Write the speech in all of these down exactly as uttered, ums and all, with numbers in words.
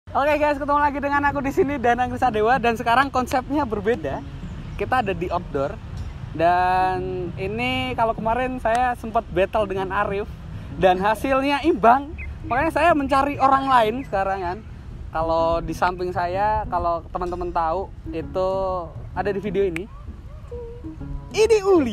Oke guys, ketemu lagi dengan aku di sini Danang Krisadewa dan sekarang konsepnya berbeda. Kita ada di outdoor dan ini kalau kemarin saya sempat battle dengan Arif dan hasilnya imbang. Makanya saya mencari orang lain sekarang kan. Kalau di samping saya, kalau teman-teman tahu itu ada di video ini. Ini Uli.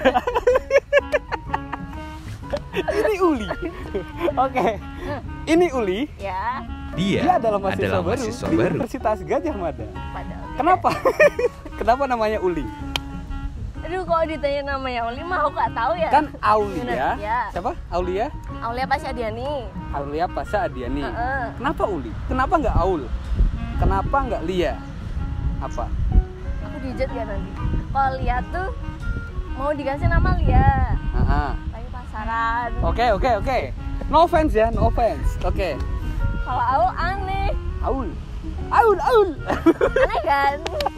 Ini Uli. Oke. Ini Uli. Ya. Dia, Dia adalah mahasiswa, adalah baru, mahasiswa di baru Universitas Gajah Mada. Padahal Kenapa? Kenapa namanya Uli? Aduh, kalau ditanya namanya Uli mah aku nggak tahu ya. Kan Aulia. Bener, ya. Siapa? Aulia? Aulia Pasyadiani. Aulia Pasha Adiani. Heeh. Kenapa Uli? Kenapa nggak Aul? Kenapa nggak Lia? Apa? Aku dijat ya nanti. Kalau Lia tuh mau dikasih nama Lia. Heeh. Tapi pasaran. Oke, oke, oke. No offense ya, no offense. Oke. Kalau Aul aneh. Aul. Aul, Aul. Aneh kan?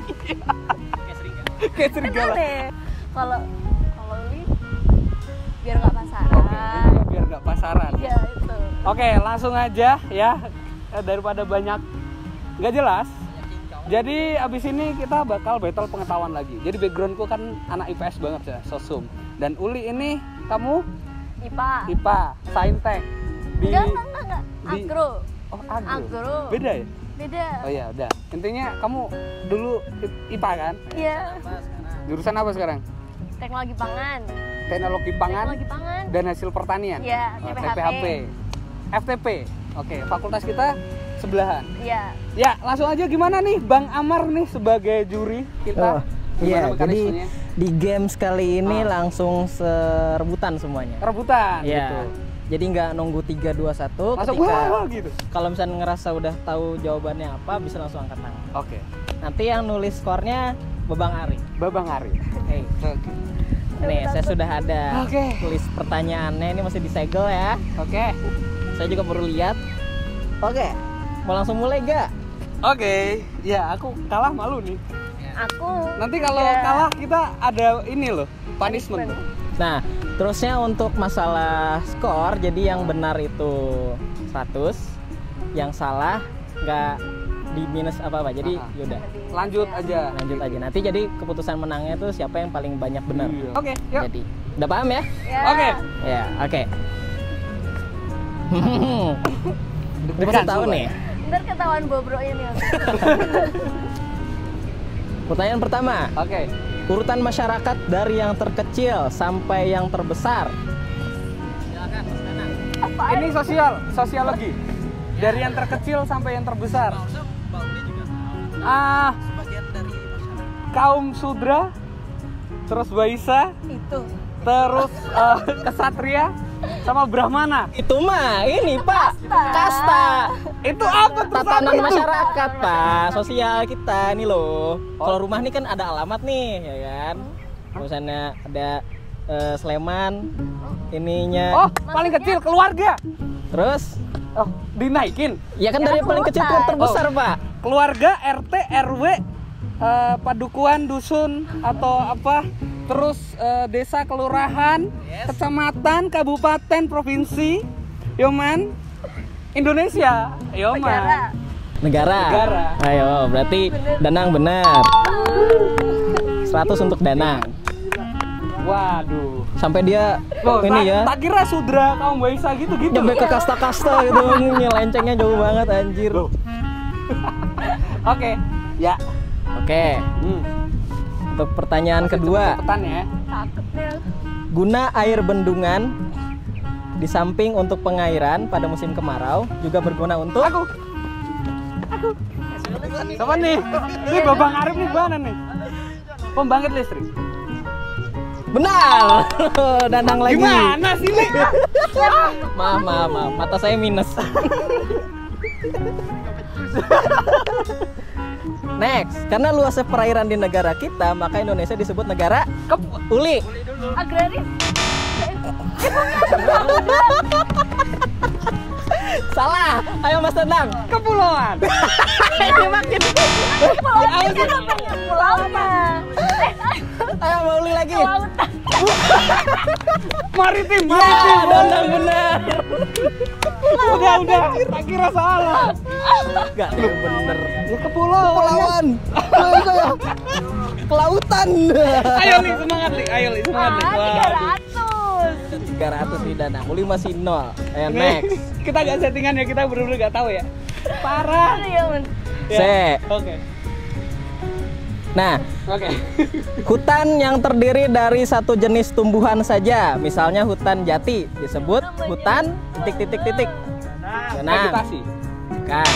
Kayak Kan serigala. aneh. Kalau kalau Uli biar nggak pasaran. Oke, ini biar nggak pasaran. Iya itu. Oke, langsung aja ya, daripada banyak nggak jelas. Jadi abis ini kita bakal battle pengetahuan lagi. Jadi backgroundku kan anak I P S banget ya, sosum. Dan Uli ini kamu I P A. I P A, Saintek di Enggak, enggak, enggak, enggak. di- Agro. Oh, agro. Agro. Beda ya? Beda. Oh ya, udah. Intinya kamu dulu I P A kan? Iya. Jurusan apa sekarang? Teknologi pangan. Teknologi pangan Teknologi pangan. dan hasil pertanian. Iya, Oh, T P T P H P. F T P. Oke, fakultas kita sebelahan. Iya. Ya, langsung aja gimana nih Bang Amar nih sebagai juri kita? Oh, Gimana iya, jadi mekanismenya? di games kali ini Ah. langsung serebutan semuanya. Rebutan Iya. gitu. Jadi nggak nunggu tiga dua satu Masuk ketika wah gitu. kalau misalnya ngerasa udah tahu jawabannya apa bisa langsung angkat tangan. Oke. Nanti yang nulis skornya Babang Ari. Babang Ari. Hey, Oke. nih saya sudah ada Oke. tulis pertanyaannya, ini masih disegel ya. Oke. Saya juga baru lihat. Oke. Mau langsung mulai gak? Oke. Ya, aku kalah malu nih. Aku Nanti kalau ya, kalah kita ada ini loh, punishment. Nah, terusnya untuk masalah skor, jadi yang benar itu seratus, yang salah nggak di minus apa-apa. Jadi Aha. yaudah, Lanjut aja. lanjut aja. Nanti jadi keputusan menangnya tuh siapa yang paling banyak benar. Iya. Oke, yuk. Jadi, udah paham ya? ya. Oke. Ya, oke. Gue Deg-degan masih tahu sumpah. nih. Ntar ketahuan bobroknya nih. Pertanyaan pertama, Oke. urutan masyarakat dari yang terkecil sampai yang terbesar. Apaan? Ini sosial, sosiologi. Dari yang terkecil sampai yang terbesar. Ah, kaum sudra, terus Baisa, Itu. terus eh, kesatria, sama Brahmana. Itu mah ini Pak, kasta. Itu apa tuh? Tatanan Satu? masyarakat Pak, sosial kita nih loh. Kalau rumah nih kan ada alamat nih, ya kan. Misalnya ada eh, Sleman, ininya. Oh, paling kecil keluarga. Terus, Oh, dinaikin. ya kan Ya dari kan paling kecil ke urutan. terbesar Pak. Keluarga, R T, R W, eh, padukuhan, dusun atau apa? Terus eh, desa, kelurahan, kecamatan, kabupaten, provinsi, Yoman, Indonesia, Yoman. Negara. Negara. Negara. Ayo, berarti Danang benar. seratus untuk Danang. Waduh. Sampai dia Loh, ini tak, ya. tak kira sudra kaum Baisa gitu-gitu. Nyampe ke kasta-kasta gitu, nyelencengnya jauh banget anjir. Loh. Oke, ya. Oke, Hmm. untuk pertanyaan kedua. Cepetan ya. Takut nih. Guna air bendungan di samping untuk pengairan pada musim kemarau juga berguna untuk Aku. Aku. Siapa nih? Ini Babang Arif nih mana nih? Pembangkit listrik. benar. Danang lagi. Gimana sih, Li? Maaf, maaf, maaf. Mata saya minus. Next, karena luasnya perairan di negara kita, maka Indonesia disebut negara Kep Uli. Agraris. Salah. Ayo Mas Danang. kepulauan. Ini makin. Pulau kan namanya pulau mah. Ayo mau Uli lagi. Lautan. Maritim, Ya, maritim. Danang benar. Udah, udah. Tak kira salah. Enggak, bener. Ya kepulauan. Kepulauan. Saya kelautan. Ayo Li, semangat Li. Ayo Li, semangat Li. Ah, Wah, tiga ratus. tiga ratus nih Danang. Uli masih nol. Ayo Ini next. kita gak settingan ya, kita bener-bener gak tahu ya. Parah. Aduh, ya, men. Ya. Se. Oke. Nah, Oke. hutan yang terdiri dari satu jenis tumbuhan saja, misalnya hutan jati, disebut hutan titik-titik-titik. Danang. Vegetasi. Kan.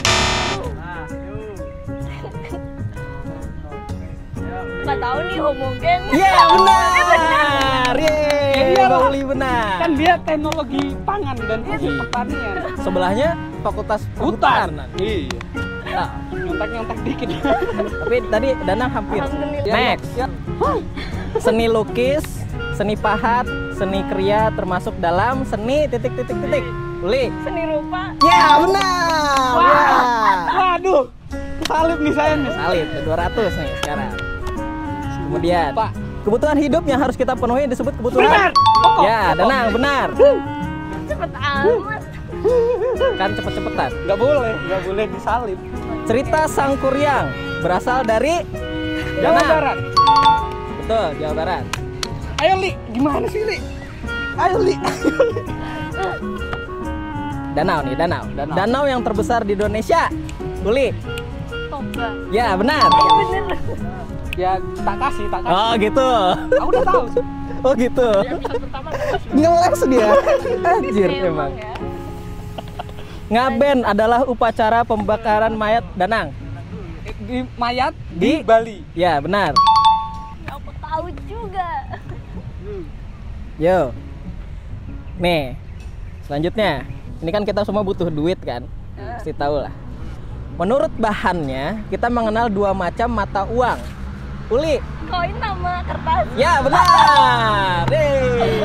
Nggak tahu nih homogen. Iya, benar. Yeay, Iya, Bang Pak. Uli benar. Kan dia teknologi pangan dan hasil pertanian. Sebelahnya fakultas Hutan. Perhutanan. Iya. Nah, Nyontek-nyontek dikit. tapi tadi Danang hampir. Alhamdulillah. Next. Ya. Seni lukis, seni pahat, seni kriya termasuk dalam seni titik-titik-titik. Uli. Seni rupa. Ya, benar. Wah. Ya. Waduh. Salib nih saya nih. Salib dua ratus nih sekarang. Kemudian Pak. kebutuhan hidup yang harus kita penuhi disebut kebutuhan. Benar. Pokok. Ya, Danang benar. Cepet amat. Kan cepet-cepetan. Nggak boleh, nggak boleh disalib. Cerita Sang Kuryang berasal dari Jawa Danang. Barat. Betul, Jawa Barat. Ayo Li, gimana sih Li? Ayo Li. Danau nih, danau. Danau. Danau yang terbesar di Indonesia. Uli. Toba. Ya, benar. Ya bener. Ya tak kasih, tak kasih. Oh, gitu. Aku udah tahu. Oh, gitu. Ngeles dia. Anjir emang. ya. Ngaben adalah upacara pembakaran mayat Danang. Di mayat Di- di, Bali. Ya, benar. Aku tahu juga. Yo. Nih. Selanjutnya, ini kan kita semua butuh duit kan? Pasti tahu lah. Menurut bahannya, kita mengenal dua macam mata uang. Uli. Koin sama kertas. Ya, benar. Hei.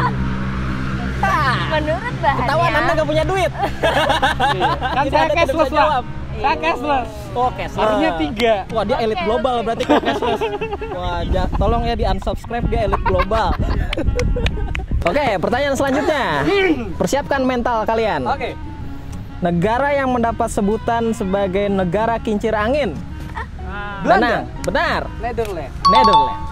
Ah, Menurut bahannya. ketahuan Anda nggak punya duit. Iya. Kan Tidak, saya Anda tidak cashless bisa lah. jawab. Saya cashless. Oh, cashless. Harusnya tiga. Wah, dia elit Oke, global oke. berarti kalau cashless. Wah, ja- tolong ya di unsubscribe, dia elit global. Oke, pertanyaan selanjutnya. Persiapkan mental kalian. Oke. Negara yang mendapat sebutan sebagai negara kincir angin. Belanda. Danang, benar. Netherlands. Netherlands.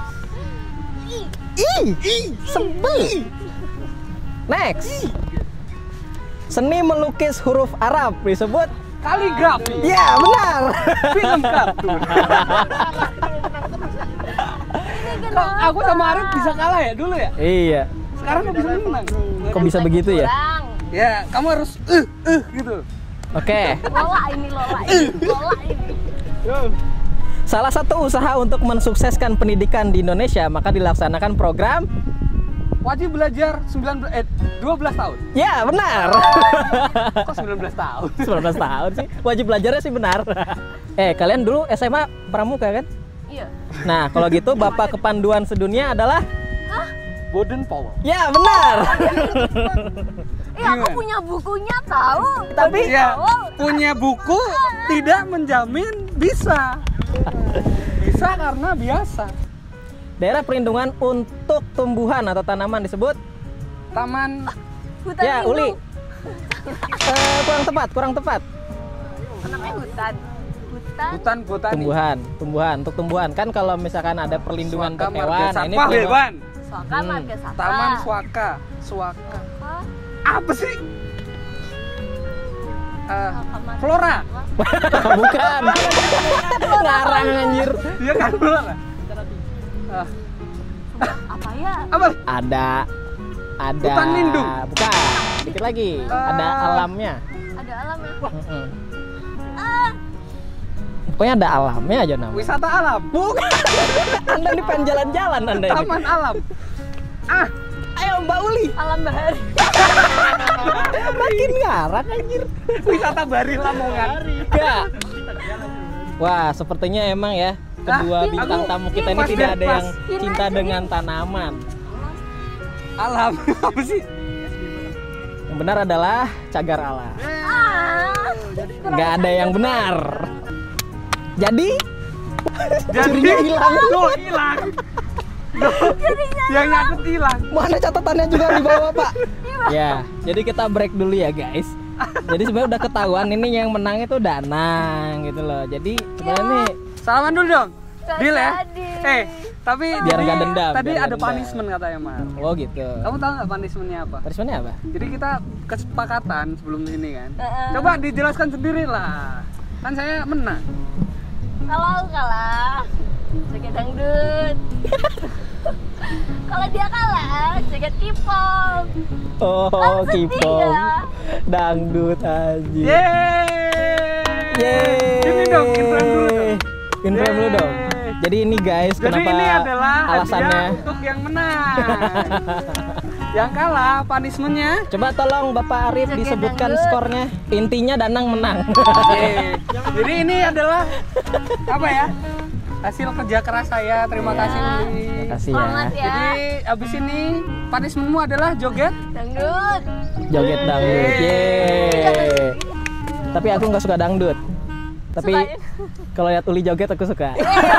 Ih, sebel. Next. Seni melukis huruf Arab disebut. Kaligrafi. Ya, benar. Film kartun. Kok aku sama Arif bisa kalah ya dulu ya? Iya. Sekarang kok bisa menang? Kok bisa begitu ya? Kurang. Ya, kamu harus eh eh gitu. Oke. Lola ini, Lola ini, Lola ini. Salah satu usaha untuk mensukseskan pendidikan di Indonesia maka dilaksanakan program. Wajib belajar sembilan belas eh dua belas tahun. Ya, benar. Kok sembilan belas tahun? sembilan belas tahun sih. Wajib belajarnya sih benar. Eh, kalian dulu S M A pramuka kan? Iya. Nah, kalau gitu Bapak Kepanduan Sedunia adalah. Boden Powell. Ya, benar. Eh, aku Gimana? punya bukunya tahu. Tapi- Ya, punya buku tidak menjamin bisa. Bisa karena biasa. Daerah perlindungan untuk tumbuhan atau tanaman disebut. Taman Hutan Ya, lindung. Uli. Eh, kurang tepat, kurang tepat. Namanya hutan. Hutan. hutan botani. Tumbuhan, tumbuhan untuk tumbuhan kan kalau misalkan ada perlindungan Suaka untuk Marga hewan, nah ini Satwa perlindungan- hewan. Suaka Hmm. marga satwa. Taman Suaka. Suaka. Apa? Apa sih? Eh, Suaka marga Flora. satwa. Bukan. Ngarang anjir. Iya kan Flora. Ah, Apa ya? apa? Ada ada Hutan lindung. Bukan. Dikit lagi. Ada Ah. alamnya. Ada alam ya? Mm-mm. Ah, Pokoknya ada alamnya aja namanya. Wisata alam. Bukan. Anda di pengen jalan-jalan Anda ini. Taman alam. Ah, Ayo Mbak Uli. alam bahari. Makin ngarang anjir. wisata Bari Lamongan. Enggak. Wah, sepertinya emang ya kedua Ah, bintang aku- tamu kita ini pas tidak deh, ada pas. yang cinta dengan tanaman. Alam. Apa sih? Yang benar adalah cagar alam. Ah, Nggak ada yang benar. Jadi Jadi Curinya hilang. Tuh, hilang. Yang nyakut hilang. Mana catatannya juga di bawah, Pak? Ya, jadi kita break dulu ya, guys. Jadi sebenarnya udah ketahuan ini yang menang itu Danang gitu loh. Jadi sebenarnya nih Salaman dulu dong. Gak Deal ya. jadi. Eh, tapi Biar tadi- nggak dendam, Tadi biar nggak ada dendam. punishment katanya, Mas. oh gitu. Kamu tahu nggak punishmentnya apa? Punishmentnya apa? Jadi kita kesepakatan sebelum ini kan. Heeh. Coba dijelaskan sendiri lah. Kan saya menang. Kalau aku kalah, joget dangdut. Kalau dia kalah, joget K-pop. Oh, Kan sedih K-pop. ya? Dangdut aja. Yeay. Yeay. Ini dong, intro dulu dong. Intro dulu Yeay. dong. Jadi ini guys, Jadi kenapa ini adalah alasannya? hadiah untuk yang menang. Yang kalah punishmentnya. Coba tolong Bapak Arif Joget disebutkan dangdut. skornya. Intinya Danang menang. Yeay. Jadi ini adalah apa ya? Hasil kerja keras saya. Terima Iya. kasih Uli. Terima kasih Selamat ya. ya. Jadi abis ini punishmentmu adalah joget. Dangdut. Joget dangdut. Yeay. Tapi aku nggak suka dangdut. Tapi Sukain. kalau lihat Uli joget aku suka.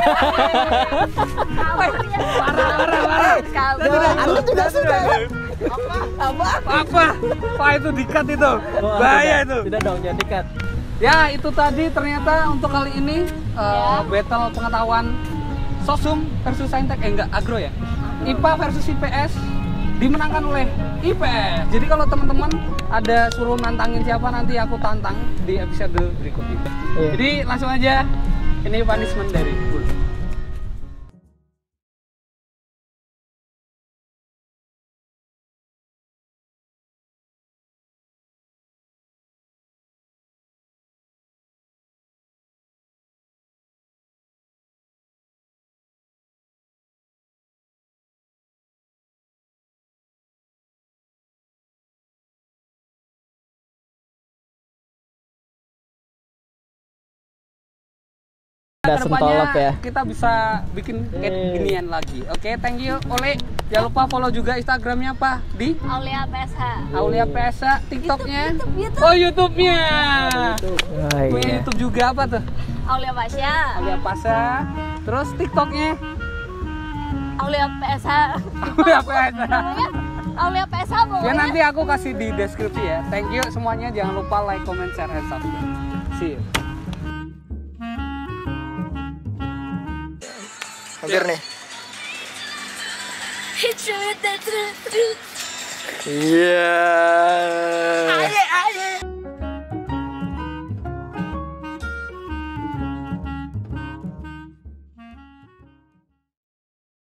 Parah, parah, parah. Kabur. Anda juga suka. Apa? Apa? Apa itu dikat itu? Oh, Bahaya tidak. itu. Tidak dong, jangan dikat. Ya itu tadi ternyata untuk kali ini uh, Ya. battle pengetahuan Sosum versus Saintek, eh enggak agro ya. I P A versus I P S dimenangkan oleh I P S. Jadi kalau teman-teman ada suruh nantangin siapa nanti aku tantang di episode berikutnya. Iya. Jadi langsung aja ini punishment dari Bul. Udah Kedepannya sentolop ya. kita bisa bikin kayak Eh. ginian lagi. Oke, thank you Ole. Jangan lupa follow juga Instagramnya apa? Di Aulia P S H. Aulia P S A, TikToknya. YouTube, YouTube. Oh YouTube-nya. Oh, Punya iya. YouTube juga apa tuh? Aulia Pasha. Aulia Pasa. Terus TikToknya Aulia P S H. Aulia P S A. Namanya Aulia P S H pokoknya. Ya nanti aku kasih di deskripsi ya. Thank you semuanya. Jangan lupa like, comment, share, and subscribe. See you. Hampir nih. Hit you with that truth, truth. Iya. Aye, aye.